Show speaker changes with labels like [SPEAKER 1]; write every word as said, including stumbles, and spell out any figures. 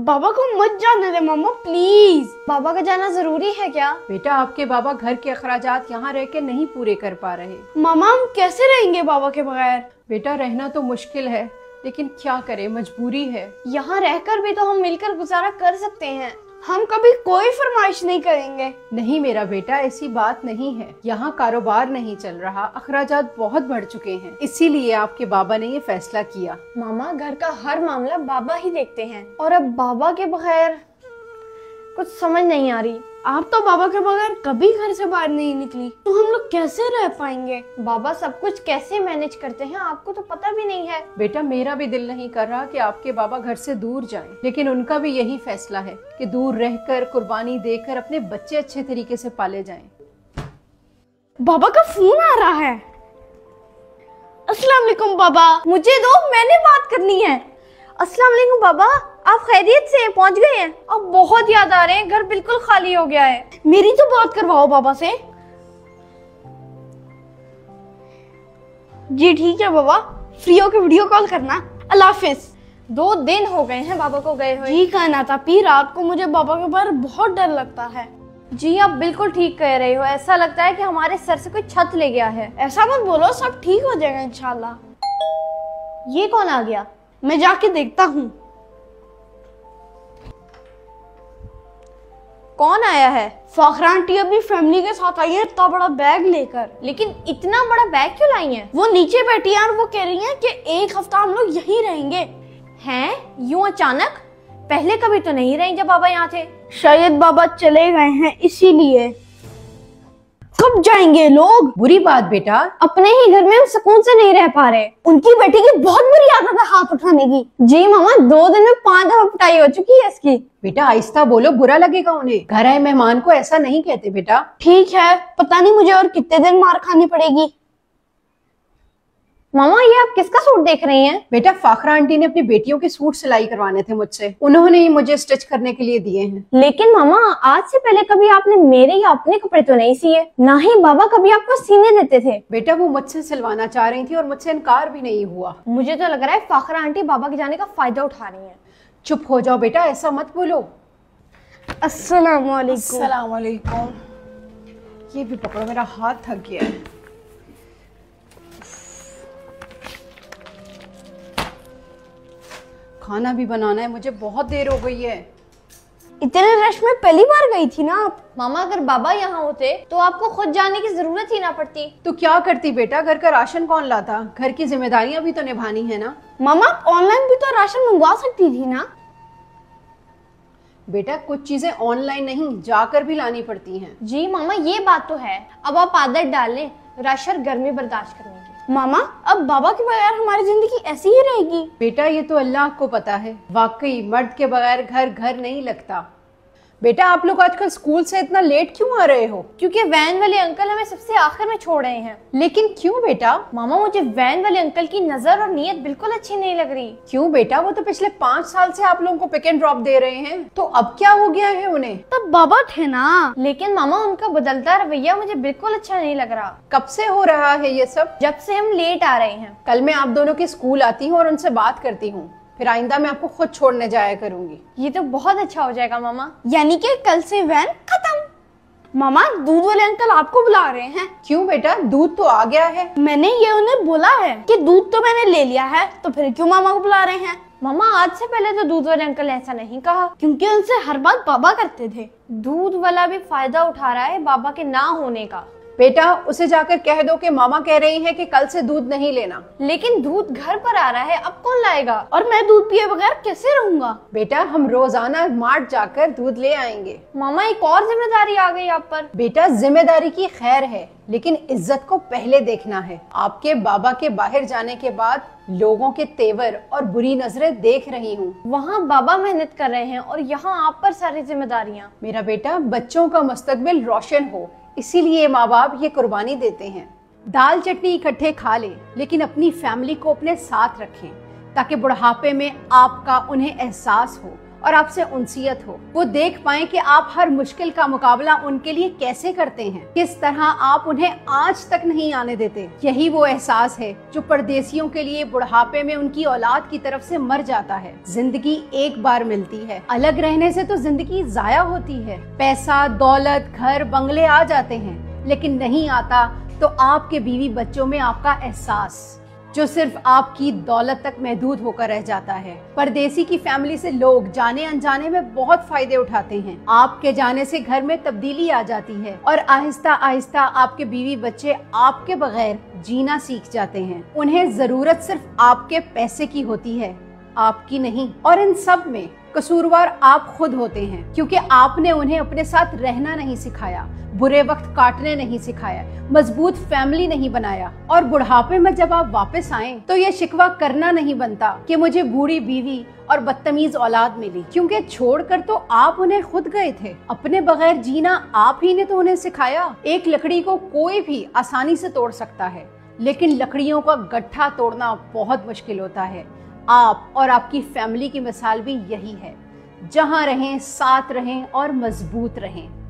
[SPEAKER 1] बाबा को मत जाने दे मामा प्लीज। बाबा का जाना जरूरी है क्या?
[SPEAKER 2] बेटा आपके बाबा घर के अखराजात यहाँ रह के नहीं पूरे कर पा रहे।
[SPEAKER 1] मामा हम कैसे रहेंगे बाबा के बगैर?
[SPEAKER 2] बेटा रहना तो मुश्किल है, लेकिन क्या करे, मजबूरी है।
[SPEAKER 1] यहाँ रहकर भी तो हम मिलकर गुजारा कर सकते हैं। हम कभी कोई फरमाइश नहीं करेंगे।
[SPEAKER 2] नहीं मेरा बेटा, ऐसी बात नहीं है। यहाँ कारोबार नहीं चल रहा, अखराजात बहुत बढ़ चुके हैं, इसीलिए आपके बाबा ने ये फैसला किया।
[SPEAKER 1] मामा घर का हर मामला बाबा ही देखते हैं और अब बाबा के बगैर कुछ समझ नहीं आ रही। आप तो बाबा के बगैर कभी घर से बाहर नहीं निकली, तो हम लोग कैसे रह पाएंगे? बाबा सब कुछ कैसे मैनेज करते हैं आपको तो पता भी नहीं है।
[SPEAKER 2] बेटा मेरा भी दिल नहीं कर रहा कि आपके बाबा घर से दूर जाएं, लेकिन उनका भी यही फैसला है कि दूर रहकर कुर्बानी देकर अपने बच्चे अच्छे तरीके से पाले जाएं।
[SPEAKER 1] बाबा का फोन आ रहा है। अस्सलाम वालेकुम बाबा, मुझे दो, मैंने बात करनी है। अस्सलाम वालेकुम बाबा, आप खैरियत से पहुंच गए हैं? अब बहुत याद आ रहे हैं, घर बिल्कुल खाली हो गया है। मेरी तो बात करवाओ बाबा से। जी ठीक है बाबा, फ्री होकर वीडियो कॉल करना। अल्लाह हाफिज। दो दिन हो गए हैं बाबा को गए हुए। जी कहना था पी, रात को मुझे बाबा के बारे बहुत डर लगता है। जी आप बिल्कुल ठीक कह रहे हो, ऐसा लगता है कि हमारे सर से कोई छत ले गया है। ऐसा मत बोलो, सब ठीक हो जाएगा इंशाल्लाह। ये कौन आ गया? मैं जाके देखता हूँ। कौन आया है? फाखरा आंटी अपनी फैमिली के साथ आई है, इतना बड़ा बैग लेकर। लेकिन इतना बड़ा बैग क्यों लाई हैं? वो नीचे बैठी है और वो कह रही हैं कि एक हफ्ता हम लोग यहीं रहेंगे। हैं? यूं अचानक? पहले कभी तो नहीं रही जब बाबा यहाँ थे। शायद बाबा चले गए हैं इसीलिए। कब जाएंगे लोग?
[SPEAKER 2] बुरी बात बेटा,
[SPEAKER 1] अपने ही घर में हम सुकून से नहीं रह पा रहे। उनकी बेटी की बहुत बुरी आदत है हाथ उठाने की। जी मामा, दो दिन में पांच दफा पिटाई हो चुकी है इसकी।
[SPEAKER 2] बेटा आहिस्ता बोलो, बुरा लगेगा उन्हें। घर आए मेहमान को ऐसा नहीं कहते बेटा।
[SPEAKER 1] ठीक है, पता नहीं मुझे और कितने दिन मार खानी पड़ेगी। मामा ये आप किसका सूट देख रही हैं?
[SPEAKER 2] बेटा फाखरा आंटी ने अपनी बेटियों के सूट सिलाई करवाने थे मुझसे, उन्होंने ही मुझे स्टिच करने के लिए दिए हैं।
[SPEAKER 1] लेकिन मामा आज से पहले कभी आपने मेरे या अपने कपड़े तो नहीं सिए, ना ही बाबा कभी आपको सीने देते थे।
[SPEAKER 2] बेटा वो मुझसे सिलवाना चाह रही थी और मुझसे इनकार भी नहीं हुआ।
[SPEAKER 1] मुझे तो लग रहा है फाखरा आंटी बाबा के जाने का फायदा उठा रही है।
[SPEAKER 2] चुप हो जाओ बेटा, ऐसा मत बोलो।
[SPEAKER 1] अस्सलाम वालेकुम।
[SPEAKER 2] अस्सलाम वालेकुम। ये भी पकड़ो, मेरा हाथ थक गया है। खाना भी बनाना है मुझे, बहुत देर हो गई है।
[SPEAKER 1] इतने रश में पहली बार गई थी ना आप? मामा अगर बाबा यहाँ होते तो आपको खुद जाने की जरूरत ही ना पड़ती।
[SPEAKER 2] तो क्या करती बेटा, घर का राशन कौन लाता? घर की जिम्मेदारियां भी तो निभानी है ना।
[SPEAKER 1] मामा ऑनलाइन भी तो राशन मंगवा सकती थी ना।
[SPEAKER 2] बेटा कुछ चीजें ऑनलाइन नहीं, जाकर भी लानी पड़ती हैं।
[SPEAKER 1] जी मामा ये बात तो है, अब आप आदत डाल लें राशन गर्मी बर्दाश्त करने की। मामा अब बाबा के बगैर हमारी जिंदगी ऐसी ही रहेगी।
[SPEAKER 2] बेटा ये तो अल्लाह को पता है, वाकई मर्द के बगैर घर घर नहीं लगता। बेटा आप लोग आजकल स्कूल से इतना लेट क्यों आ रहे हो?
[SPEAKER 1] क्योंकि वैन वाले अंकल हमें सबसे आखिर में छोड़ रहे हैं।
[SPEAKER 2] लेकिन क्यों बेटा?
[SPEAKER 1] मामा मुझे वैन वाले अंकल की नजर और नीयत बिल्कुल अच्छी नहीं लग रही।
[SPEAKER 2] क्यों बेटा, वो तो पिछले पाँच साल से आप लोगों को पिक एंड ड्रॉप दे रहे हैं, तो अब क्या हो गया है उन्हें?
[SPEAKER 1] तब बाबा थे ना। लेकिन मामा उनका बदलता रवैया मुझे बिल्कुल अच्छा नहीं लग रहा।
[SPEAKER 2] कब से हो रहा है ये सब?
[SPEAKER 1] जब से हम लेट आ रहे हैं।
[SPEAKER 2] कल मैं आप दोनों के स्कूल आती हूँ और उनसे बात करती हूँ, फिर आइंदा मैं आपको खुद छोड़ने जाया करूंगी।
[SPEAKER 1] ये तो बहुत अच्छा हो जाएगा मामा। यानी कि कल से वैन खत्म। मामा दूध वाले अंकल आपको बुला रहे हैं।
[SPEAKER 2] क्यों बेटा, दूध तो आ गया है।
[SPEAKER 1] मैंने ये उन्हें बोला है कि दूध तो मैंने ले लिया है, तो फिर क्यों मामा को बुला रहे हैं? मामा आज से पहले तो दूध वाले अंकल ऐसा नहीं कहा, क्योंकि उनसे हर बात बाबा करते थे। दूध वाला भी फायदा उठा रहा है बाबा के ना होने का।
[SPEAKER 2] बेटा उसे जाकर कह दो कि मामा कह रही हैं कि कल से दूध नहीं लेना।
[SPEAKER 1] लेकिन दूध घर पर आ रहा है, अब कौन लाएगा? और मैं दूध पिए बगैर कैसे रहूंगा?
[SPEAKER 2] बेटा हम रोजाना मार्ट जाकर दूध ले आएंगे।
[SPEAKER 1] मामा एक और जिम्मेदारी आ गई आप पर।
[SPEAKER 2] बेटा जिम्मेदारी की खैर है, लेकिन इज्जत को पहले देखना है। आपके बाबा के बाहर जाने के बाद लोगों के तेवर और बुरी नजरें देख रही हूँ।
[SPEAKER 1] वहाँ बाबा मेहनत कर रहे हैं और यहाँ आप पर सारी जिम्मेदारियाँ।
[SPEAKER 2] मेरा बेटा बच्चों का मुस्तकबिल रोशन हो, इसीलिए माँ बाप ये कुर्बानी देते हैं। दाल चटनी इकट्ठे खा लें, लेकिन अपनी फैमिली को अपने साथ रखें, ताकि बुढ़ापे में आपका उन्हें एहसास हो और आपसे उनसियत हो। वो देख पाए कि आप हर मुश्किल का मुकाबला उनके लिए कैसे करते हैं, किस तरह आप उन्हें आज तक नहीं आने देते। यही वो एहसास है जो परदेसियों के लिए बुढ़ापे में उनकी औलाद की तरफ से मर जाता है। जिंदगी एक बार मिलती है, अलग रहने से तो जिंदगी जाया होती है। पैसा, दौलत, घर, बंगले आ जाते हैं, लेकिन नहीं आता तो आपके बीवी बच्चों में आपका एहसास, जो सिर्फ आपकी दौलत तक महदूद होकर रह जाता है। परदेसी की फैमिली से लोग जाने अनजाने में बहुत फायदे उठाते हैं। आपके जाने से घर में तब्दीली आ जाती है और आहिस्ता आहिस्ता आपके बीवी बच्चे आपके बगैर जीना सीख जाते हैं। उन्हें जरूरत सिर्फ आपके पैसे की होती है, आपकी नहीं। और इन सब में कसूरवार आप खुद होते हैं, क्योंकि आपने उन्हें अपने साथ रहना नहीं सिखाया, बुरे वक्त काटने नहीं सिखाया, मजबूत फैमिली नहीं बनाया। और बुढ़ापे में जब आप वापस आए तो ये शिकवा करना नहीं बनता कि मुझे बूढ़ी बीवी और बदतमीज औलाद मिली, क्योंकि छोड़कर तो आप उन्हें खुद गए थे। अपने बगैर जीना आप ही ने तो उन्हें सिखाया। एक लकड़ी को कोई भी आसानी से तोड़ सकता है, लेकिन लकड़ियों का गट्ठा तोड़ना बहुत मुश्किल होता है। आप और आपकी फैमिली की मिसाल भी यही है। जहां रहें, साथ रहें और मजबूत रहें।